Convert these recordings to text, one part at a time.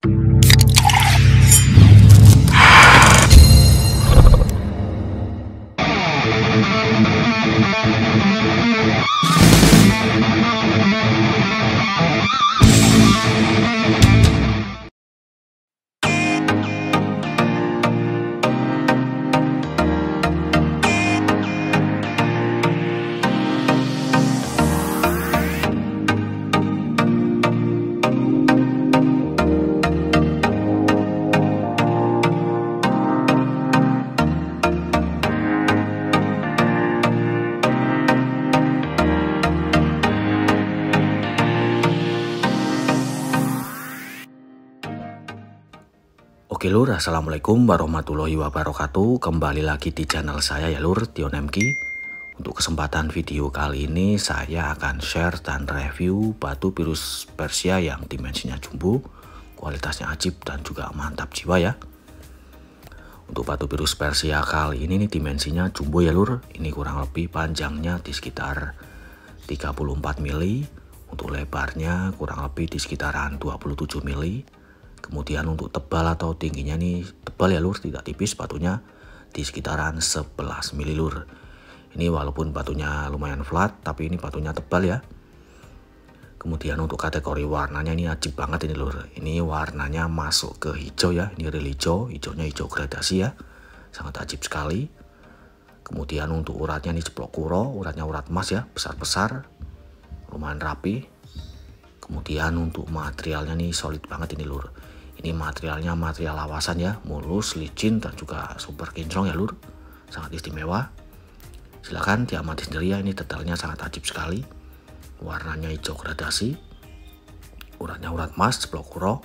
Oke lur, assalamualaikum warahmatullahi wabarakatuh. Kembali lagi di channel saya ya lur, Dion MK. Untuk kesempatan video kali ini saya akan share dan review batu virus Persia yang dimensinya jumbo, kualitasnya ajib dan juga mantap jiwa ya. Untuk batu virus Persia kali ini nih dimensinya jumbo ya lur. Ini kurang lebih panjangnya di sekitar 34 mili. Untuk lebarnya kurang lebih di sekitaran 27 mili. Kemudian untuk tebal atau tingginya nih tebal ya lur, tidak tipis, batunya di sekitaran 11 mili lur. Ini walaupun batunya lumayan flat tapi ini batunya tebal ya. Kemudian untuk kategori warnanya ini ajib banget ini lur. Ini warnanya masuk ke hijau ya, ini real hijau, hijaunya hijau gradasi ya. Sangat ajib sekali. Kemudian untuk uratnya ini ceplok kuro, uratnya urat emas ya, besar-besar, lumayan rapi. Kemudian untuk materialnya nih solid banget ini lur. Ini materialnya material lawasan ya, mulus, licin dan juga super kinclong ya lur. Sangat istimewa. Silahkan diamati sendiri ya, ini detailnya sangat ajib sekali. Warnanya hijau gradasi. Uratnya urat emas, ceplok kuro.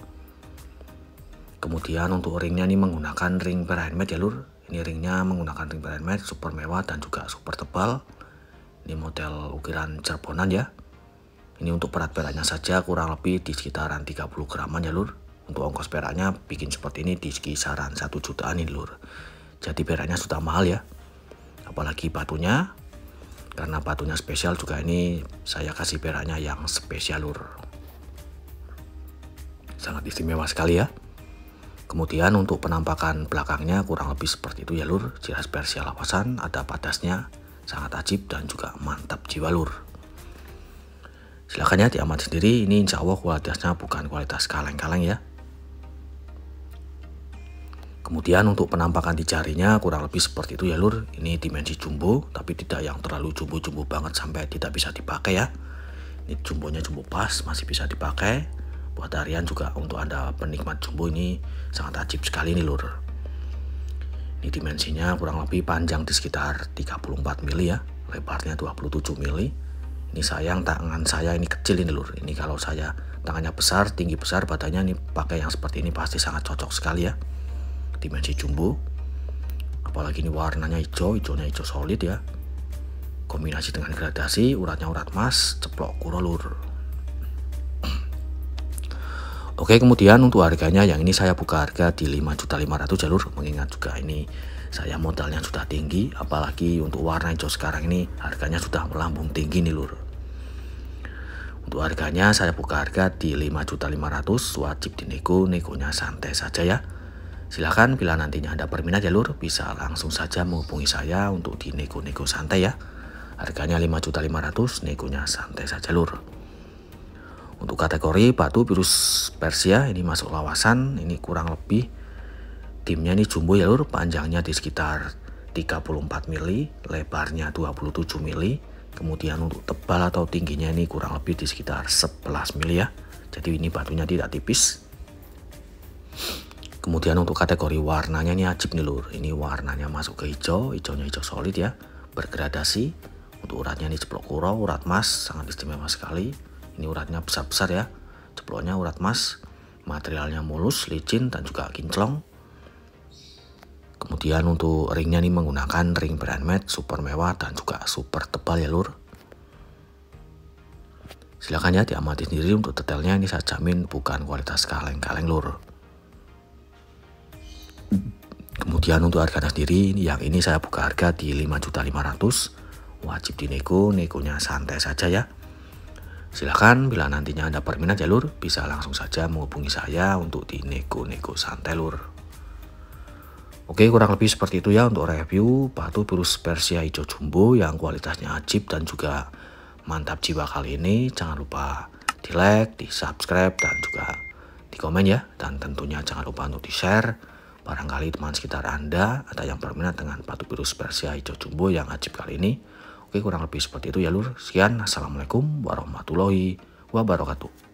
Kemudian untuk ringnya ini menggunakan ring per handmade ya lur. Ini ringnya menggunakan ring per handmade, super mewah dan juga super tebal. Ini model ukiran Cirebonan ya. Ini untuk berat-beratnya saja kurang lebih di sekitaran 30 graman ya lur. Untuk ongkos peraknya bikin seperti ini di kisaran 1 jutaan ini lur. Jadi peraknya sudah mahal ya. Apalagi batunya. Karena batunya spesial juga ini saya kasih peraknya yang spesial lur. Sangat istimewa sekali ya. Kemudian untuk penampakan belakangnya kurang lebih seperti itu ya lur. Ciri khas Persia lawasan, ada padasnya, sangat ajib dan juga mantap jiwa lur. Silahkan ya diamati sendiri, ini insya Allah kualitasnya bukan kualitas kaleng-kaleng ya. Kemudian untuk penampakan di jarinya kurang lebih seperti itu ya lur. Ini dimensi jumbo tapi tidak yang terlalu jumbo-jumbo banget sampai tidak bisa dipakai ya. Ini jumbonya jumbo pas, masih bisa dipakai. Buat harian juga untuk Anda penikmat jumbo ini sangat ajib sekali nih lur. Ini dimensinya kurang lebih panjang di sekitar 34 mili ya, lebarnya 27 mili. Ini sayang tangan saya ini kecil ini lur. Ini kalau saya tangannya besar, tinggi besar, badannya ini pakai yang seperti ini pasti sangat cocok sekali ya. Dimensi jumbo. Apalagi ini warnanya hijau, hijaunya hijau solid ya. Kombinasi dengan gradasi, uratnya urat emas, ceplok kuro lur. Oke, kemudian untuk harganya yang ini saya buka harga di 5.500.000 ya lur. Mengingat juga ini saya modalnya sudah tinggi, apalagi untuk warna hijau sekarang ini harganya sudah melambung tinggi nih lur. Untuk harganya saya buka harga di 5.500.000, wajib dinego, negonya santai saja ya. Silahkan bila nantinya Anda berminat ya lur, bisa langsung saja menghubungi saya untuk dinego-nego santai ya. Harganya 5.500.000, negonya santai saja lur. Untuk kategori batu virus Persia ini masuk lawasan, ini kurang lebih timnya ini jumbo ya lur, panjangnya di sekitar 34 mili, lebarnya 27 mili. Kemudian untuk tebal atau tingginya ini kurang lebih di sekitar 11 mili ya. Jadi ini batunya tidak tipis. Kemudian untuk kategori warnanya ini ajib nih lur. Ini warnanya masuk ke hijau, hijaunya hijau solid ya, bergradasi. Untuk uratnya ini ceplok kuro, urat emas, sangat istimewa sekali. Ini uratnya besar-besar ya, ceploknya urat emas, materialnya mulus, licin dan juga kinclong. Kemudian untuk ringnya ini menggunakan ring handmade, super mewah dan juga super tebal ya lur. Silahkan ya diamati sendiri, untuk detailnya ini saya jamin bukan kualitas kaleng-kaleng lur. Kemudian untuk harganya sendiri, yang ini saya buka harga di 5.500.000, wajib dinego, negonya santai saja ya. Silahkan bila nantinya Anda berminat ya lur, bisa langsung saja menghubungi saya untuk dinego-nego santai lur. Oke, kurang lebih seperti itu ya untuk review batu biru Persia hijau jumbo yang kualitasnya ajib dan juga mantap jiwa kali ini. Jangan lupa di like, di subscribe, dan juga di komen ya. Dan tentunya jangan lupa untuk di share. Barangkali teman sekitar Anda ada yang berminat dengan batu biru Persia hijau jumbo yang ajib kali ini. Oke, kurang lebih seperti itu ya lur. Sekian, assalamualaikum warahmatullahi wabarakatuh.